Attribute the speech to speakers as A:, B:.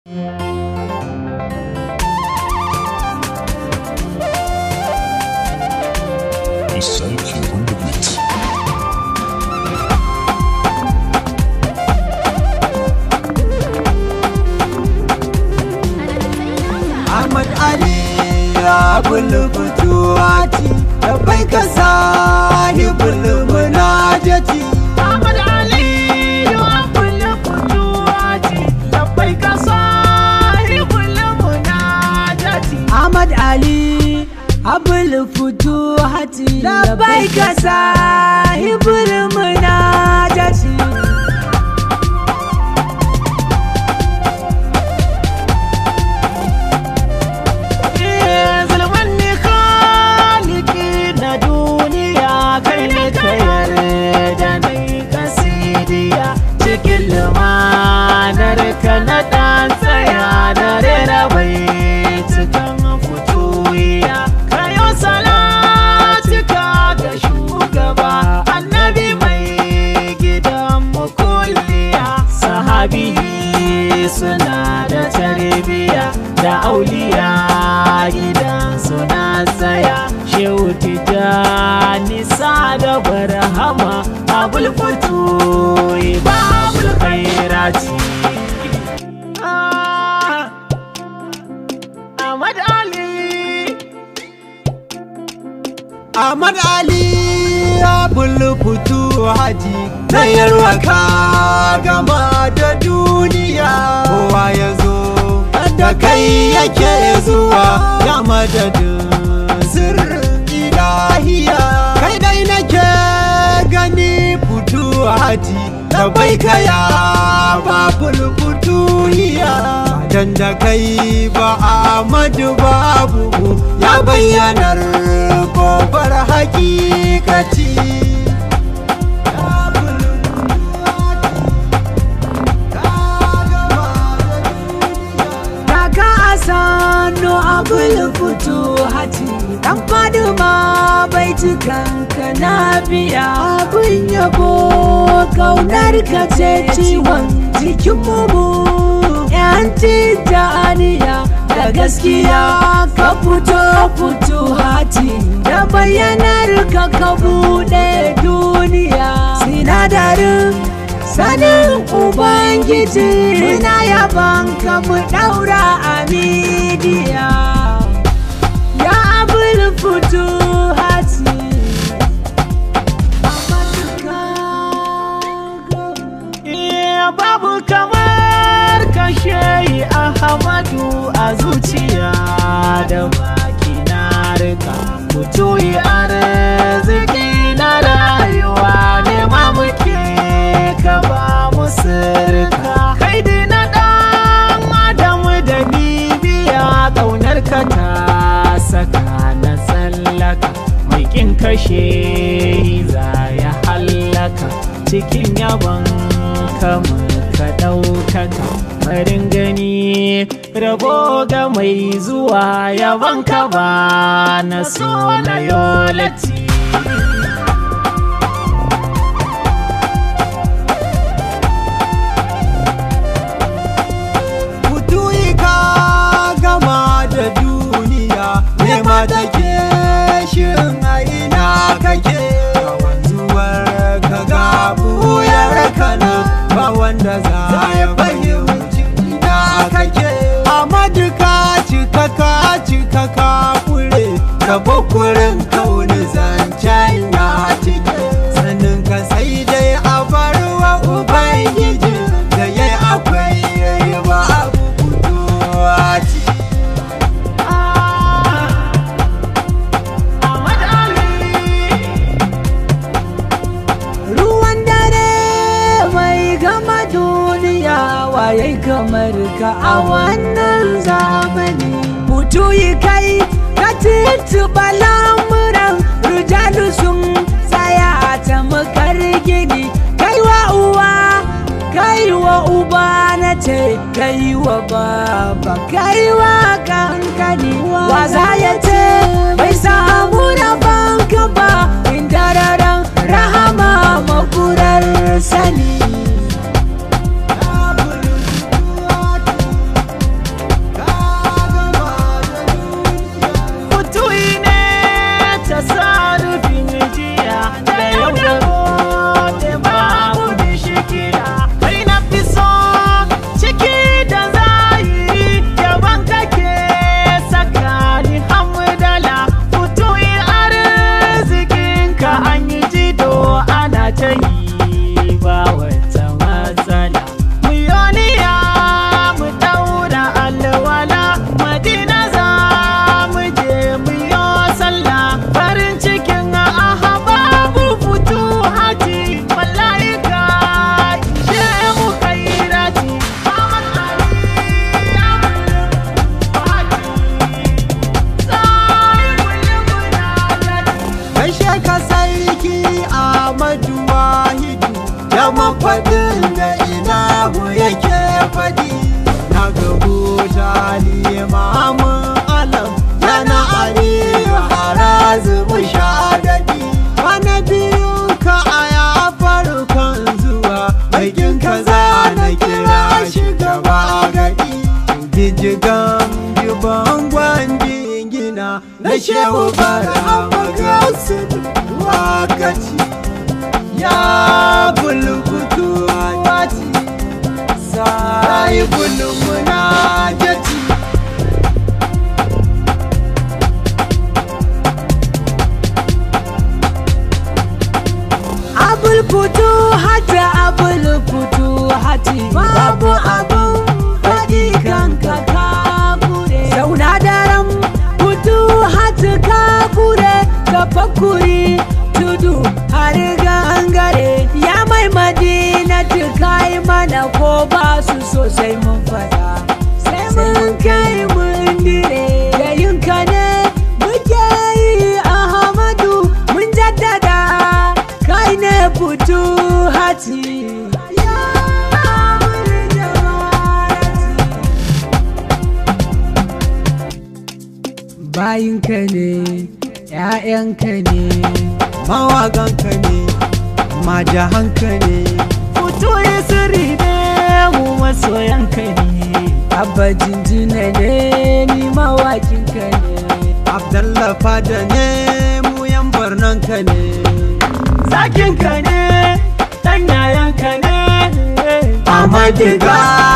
A: Ahmad Ali abul futuwati labbaik sahibul munajati.
B: Ahmad Ali abul futuwati labbaik sahibul munajati.
A: Ahmad Ali abul futuwati labbaik sahibul munajati.
B: Suna da tarbiya da auliya gidan suna tsaya. Shehu Tijjani da barhama abul futuhi babul khairati. Ahmad Ali
A: Ahmad Ali abul futuhati na yarwa ka gama da duniya. Kowa ya zo da kai yake zuwa ya madadin sirrin ilahiya. Kai dai nake gani futuhati labbaik ya babul futuhiya. Dan da kai ba Ahmadu babu ya bayyanar gobar hakikati. Sano abul futuhati dan Faduma bai cikanka na biya. Abin yabo kaunar ka ce ciwon jikin mu yan Tijjaniya da gaskiya. Ka fito futuhati da bayyanar ka ka buɗe duniya. Sinadarin sanin Ubangiji muna yaban ka mu daura a midiya. Ya abul futuhati
B: babu kamar ka Shehi Ahmadu a zuciya da baki na rika. Futuhi arziki na rayuwa ne ma muke ka ba mu sirka. Kai dina dan Adam da bibiya kaunar ka ta saka na tsallaka. Mai kin kashe za ya hallaka. Cikin yabon kamar ka ɗaukaka farin gani rabo ga mai zuwa yabon ka ba na so na yolati.
A: Futuhi ka gama da duniya nema take shin a ina kake. Wanzuwar ka ga buyar kana ba wanda za ya fahimci ina kake. Ahmadu ka cika ka kure ka bukurin kauni zancen ya cike. Sanin ka sai dai a barwa Ubangiji da yayi akwai yayi ba abu futuhati.
B: Ahmad Ali
A: Ruwan dare mai gama duniya waye kamar ka a wannan zamani. Futuhi kai ka tuntuɓa lamuran rijalu sun tsaya ta makar gini. Kai wa uwa kai wa uba na ce kai wa baba kai wa kankani. Wa za ya ce bai samu rabon ka ba inda raran rahama makurar sani. auta limamin alam yana aliyu harazu mushadadi wani biyun ka a ya farkon zuwa bakin ka za na kira shi gaba gadi gijigan jiban gwanjingina na shehu barhama gasu wakaci ya bulbutu wati sai bulmuna jati
B: abul futu hata abul futu hati babu abun faɗi kanka ka kure zauna daren futu hati ka kure ka fakuri tudu har gangare ya mai madina kai mana ko ba su sosai mun fada sai mun kai mun dire da yinka ne muke yi ahmadu mun jaddada kai ne futu hati bayinka ne ‘ya'yanka ne
A: mawaganka ne majahanka ne
B: fito ya sirri ne mu masoyanka ne abba jinjina ne ni mawakinka ne
A: abdallah fada ne mu yan barnanka ne
B: zakinka ne ɗan yayanka ne
A: amadiga